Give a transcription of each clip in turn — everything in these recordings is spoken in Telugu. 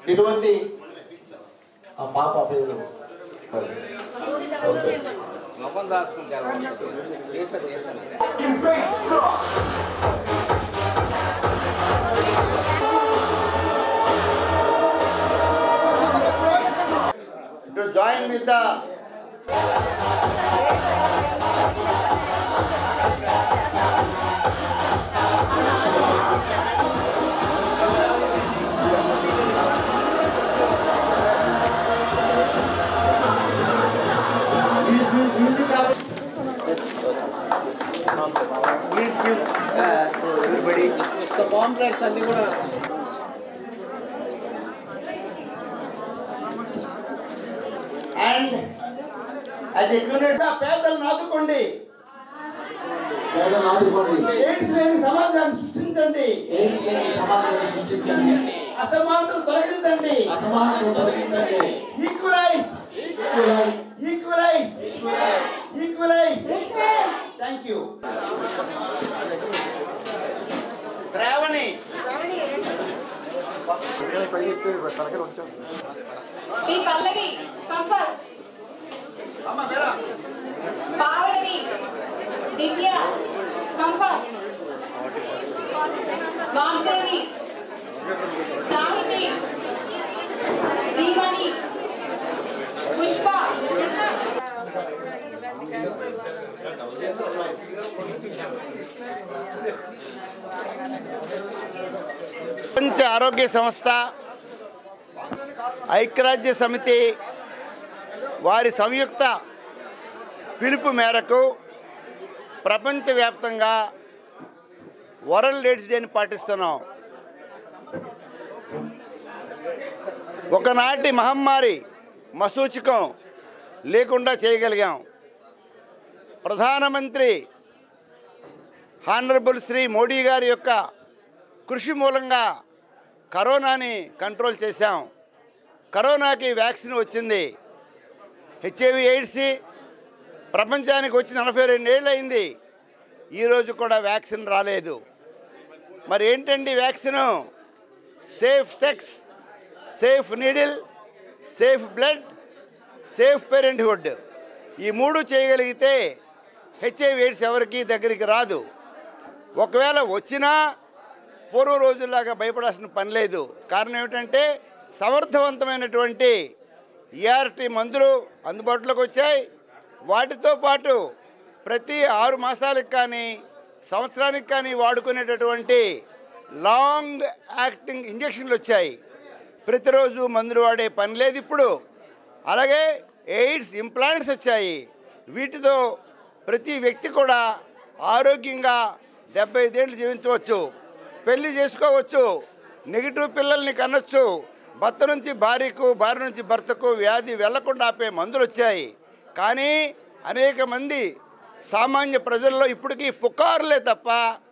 ఇటువంటి ఆ పాప పేరు to join with the please give to everybody. So pamphlets and kuda and as a community పేదలు నాదుకోండి ఎయిడ్స్ లేని సమాజాన్ని సృష్టించండి అసమానతలు తొలగించండి equalize equalize equalize thank you Sravani P. Pallavi, come first. Pavani, Divya, come first. Vamdevi, Savitri, Jeevani, Pushpa. ప్రపంచ ఆరోగ్య సంస్థ ఐక్యరాజ్య సమితి వారి సంయుక్త పిలుపు మేరకు ప్రపంచవ్యాప్తంగా వరల్డ్ ఎయిడ్స్ డేని పాటిస్తున్నాం. ఒకనాటి మహమ్మారి మసూచికం లేకుండా చేయగలిగాం. ప్రధానమంత్రి హానరబుల్ శ్రీ మోడీ గారి యొక్క కృషి మూలంగా కరోనాని కంట్రోల్ చేశాం. కరోనాకి వ్యాక్సిన్ వచ్చింది. హెచ్ఐవి ఎయిడ్స్ ప్రపంచానికి వచ్చి 42 ఏళ్ళు అయింది. ఈరోజు కూడా వ్యాక్సిన్ రాలేదు. మరి ఏంటండి vaccine? Safe sex, safe needle, safe blood, safe parenthood. ఈ మూడు చేయగలిగితే హెచ్ఐవి ఎయిడ్స్ ఎవరికి దగ్గరికి రాదు. ఒకవేళ వచ్చినా పూర్వ రోజుల్లాగా భయపడాల్సిన పని లేదు. కారణం ఏమిటంటే సమర్థవంతమైనటువంటి ఈఆర్టీ మందులు అందుబాటులోకి వచ్చాయి. వాటితో పాటు ప్రతి 6 మాసాలకు కానీ సంవత్సరానికి కానీ వాడుకునేటటువంటి లాంగ్ యాక్టింగ్ ఇంజక్షన్లు వచ్చాయి. ప్రతిరోజు మందులు వాడే పని లేదు ఇప్పుడు. అలాగే ఎయిడ్స్ ఇంప్లాంట్స్ వచ్చాయి. వీటితో ప్రతి వ్యక్తి కూడా ఆరోగ్యంగా 75 ఏళ్ళు జీవించవచ్చు, పెళ్లి చేసుకోవచ్చు, నెగిటివ్ పిల్లల్ని కనొచ్చు, భర్త నుంచి భార్యకు, భార్య నుంచి భర్తకు వ్యాధి వెళ్లకుండా ఆపే మందులు వచ్చాయి. కానీ అనేక మంది సామాన్య ప్రజల్లో ఇప్పటికీ పుకారులే తప్ప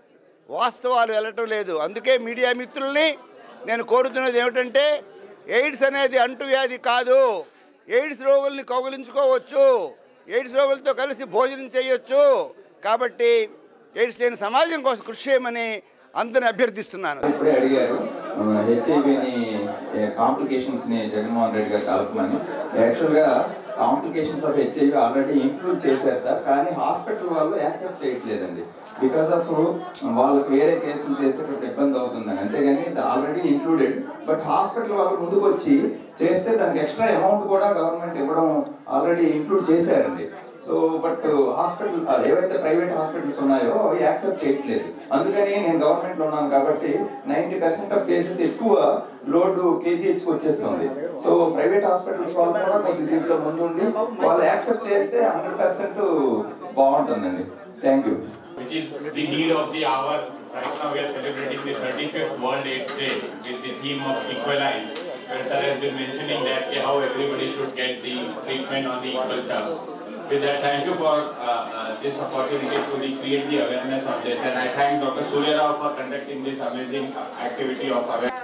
వాస్తవాలు వెళ్ళటం లేదు. అందుకే మీడియా మిత్రుల్ని నేను కోరుతున్నది ఏమిటంటే ఎయిడ్స్ అనేది అంటువ్యాధి కాదు. ఎయిడ్స్ రోగుల్ని కౌగిలించుకోవచ్చు, ఎయిడ్స్ రోగులతో కలిసి భోజనం చేయొచ్చు. కాబట్టి ఎయిడ్స్ లేని సమాజం కోసం కృషి చేయమని అందరిని అభ్యర్థిస్తున్నాను. ఇప్పుడే అడిగారు హెచ్ఐవిని కాంప్లికేషన్స్ని జగన్మోహన్ రెడ్డి గారు కలపమని. యాక్చువల్గా complications of HIV already include చేశారు సార్, కానీ హాస్పిటల్ వాళ్ళు యాక్సెప్ట్ చేయట్లేదండి. బికాస్ ఆఫ్ వాళ్ళకి వేరే కేసులు చేసేటప్పుడు ఇబ్బంది అవుతుందని. అంతేగాని ఆల్రెడీ ఇంక్లూడెడ్. బట్ హాస్పిటల్ వాళ్ళు ముందుకు వచ్చి చేస్తే దానికి ఎక్స్ట్రా అమౌంట్ కూడా గవర్నమెంట్ ఇవ్వడం ఆల్రెడీ ఇంక్లూడ్ చేశారండి. సో బట్ హాస్పిటల్ ఏవైతే ప్రైవేట్ హాస్పిటల్స్ ఉన్నాయో అవి యాక్సెప్ట్ చేయట్లేదు. అందుకని నేను గవర్నమెంట్లో ఉన్నాను కాబట్టి 90% ఆఫ్ కేసెస్ ఎక్కువ లోడ్ కేజీహెచ్కి వచ్చేస్తుంది. సో ప్రైవేట్ హాస్పిటల్స్ వాళ్ళు కూడా కొద్ది దీంట్లో ముందుండి వాళ్ళు యాక్సెప్ట్ చేస్తే 100% బాగుంటుందండి. Thank you. Which is the need of the hour. Right now we are celebrating the 35th World AIDS Day with the theme of Equalize, where Sir has been mentioning that how everybody should get the treatment on the equal terms. With that, thank you for this opportunity to create the awareness of this, and I thank Dr. Surya for conducting this amazing activity of awareness.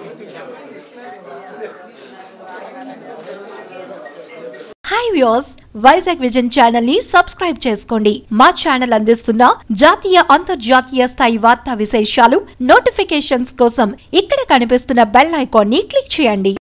Hi viewers, Vizagvision channel ని సబ్స్క్రైబ్ చేసుకోండి. మా ఛానల్ అందిస్తున్న జాతీయ అంతర్జాతీయ స్థాయి వార్తా విశేషాలు నోటిఫికేషన్స్ కోసం ఇక్కడ కనిపిస్తున్న బెల్ ఐకాన్ ని క్లిక్ చేయండి.